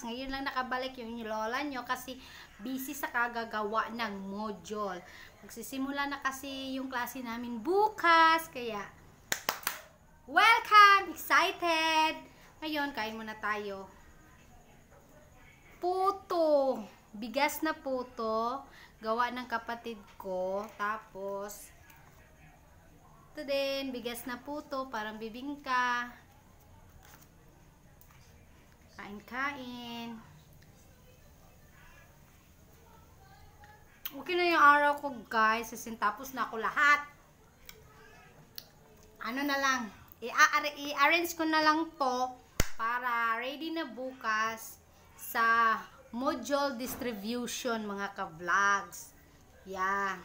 Ngayon lang nakabalik yung lola nyo kasi busy sa kagagawa ng module. Magsisimula na kasi yung klase namin bukas. Kaya, welcome! Excited! Ngayon, kain muna tayo. Puto. Bigas na puto. Gawa ng kapatid ko. Tapos, ito din, bigas na puto. Parang bibingka. Kain-kain. Okay na yung araw ko, guys. Tapos na ako lahat. Ano na lang. I-arrange ko na lang to para ready na bukas sa module distribution, mga ka-vlogs. Yeah.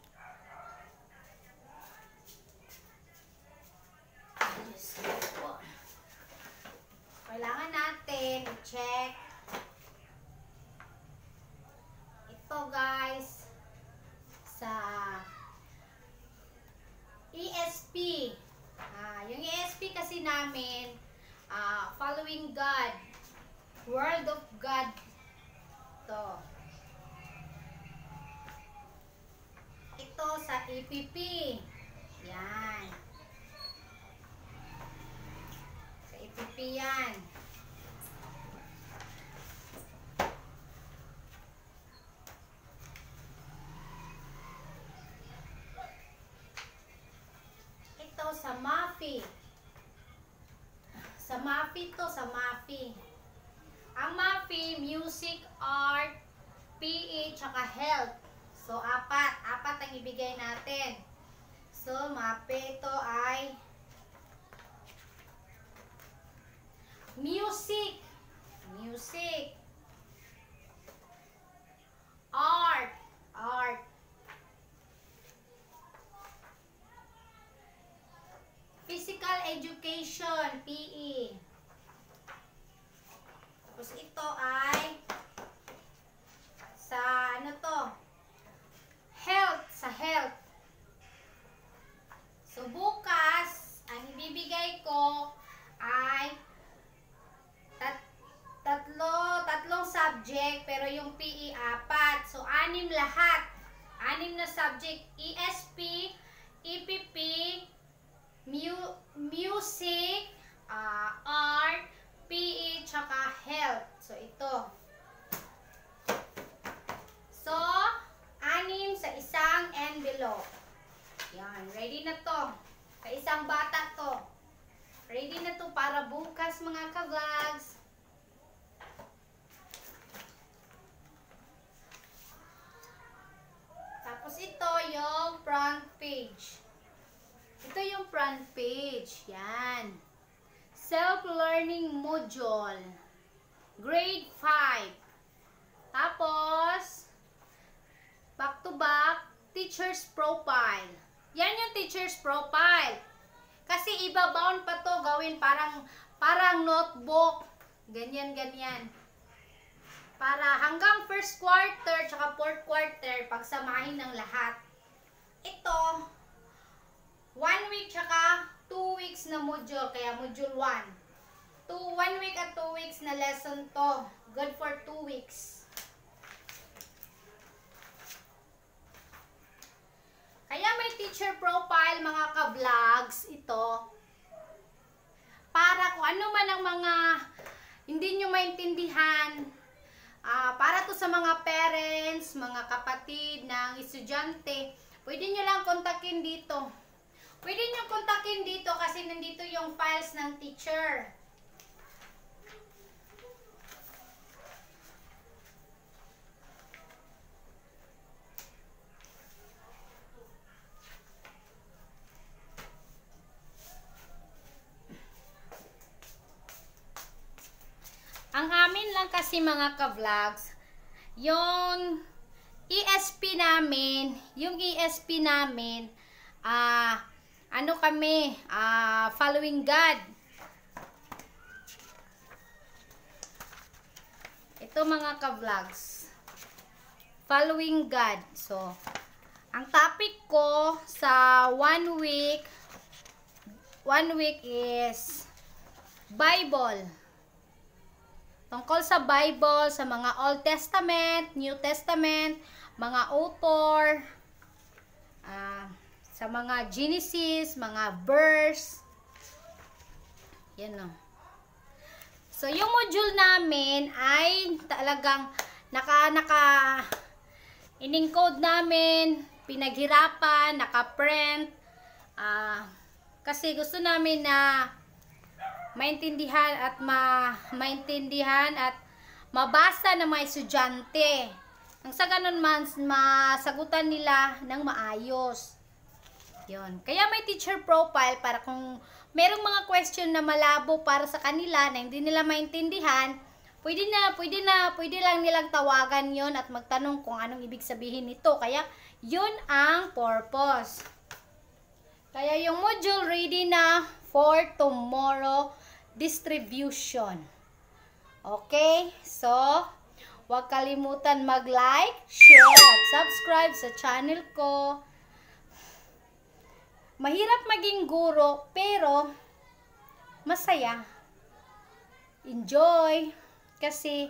Kailangan natin i-check ito, guys, sa ESP. Yung ESP kasi namin, Following God, Word of God to. Ito sa EPP. Yan. Sa EPP yan. Ito sa MAFI. Sa MAFI to, sa MAFI. Ang MAFI, Music, Art, PE, tsaka Health. So, apat ang ibigay natin. So, MAFI ito ay Music, Art, Physical Education, PE. Tapos ito ay sa ano to? Health, sa Health. So bukas, ang ibibigay ko ay tatlong subject, pero yung PE 4. So 6 lahat. 6 na subject, ESP, EPP, Music, Art, PE, tsaka Health. So, ito. So, 6 sa isang envelope. Yan. Ready na to. Sa isang bata to. Ready na to para bukas, mga ka-vlogs. Tapos, ito yung front page. Ito yung front page. Yan. Self-learning module. Grade 5. Tapos, back to back, teacher's profile. Yan yung teacher's profile. Kasi iba-bound pa to, gawin parang notebook. Ganyan. Para hanggang first quarter, tsaka fourth quarter, pagsamahin ng lahat. Ito, 1 week tsaka 2 weeks na module, kaya module 1. 1 week at 2 weeks na lesson to. Good for 2 weeks. Kaya may teacher profile, mga ka-vlogs, ito. Para kung ano man ang mga hindi nyo maintindihan, para to sa mga parents, mga kapatid ng estudyante, pwede nyo lang kontakin dito. Pwede nyo kontakin dito kasi nandito yung files ng teacher. Ang amin lang kasi, mga ka-vlogs, yung ESP namin, ano kami, Following God. Ito, mga ka-vlogs, Following God. So, ang topic ko sa 1 week is Bible. tungkol sa Bible, sa mga Old Testament, New Testament, mga author, sa mga Genesis, mga verse. Yan o. So, yung module namin ay talagang in-encode namin, pinaghirapan, naka-print, kasi gusto namin na maintindihan at mabasa ng mga estudyante. Nang sa ganun man, masagutan nila ng maayos. Yun. Kaya may teacher profile para kung merong mga question na malabo para sa kanila na hindi nila maintindihan, pwede lang nilang tawagan yon at magtanong kung anong ibig sabihin nito. Kaya, yun ang purpose. Kaya yung module ready na for tomorrow distribution. Okay? So, huwag kalimutan mag-like, share, at subscribe sa channel ko. Mahirap maging guro, pero masaya. Enjoy. Kasi,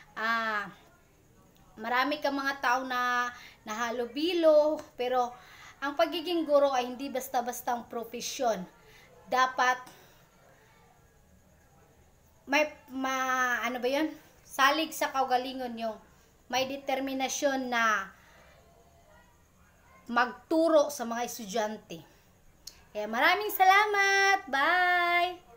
marami ka mga tao na nahalubilo, pero ang pagiging guro ay hindi basta-bastang profesyon. Dapat ano ba yun? Salig sa kaugalingon yung may determinasyon na magturo sa mga estudyante. Kaya maraming salamat. Bye!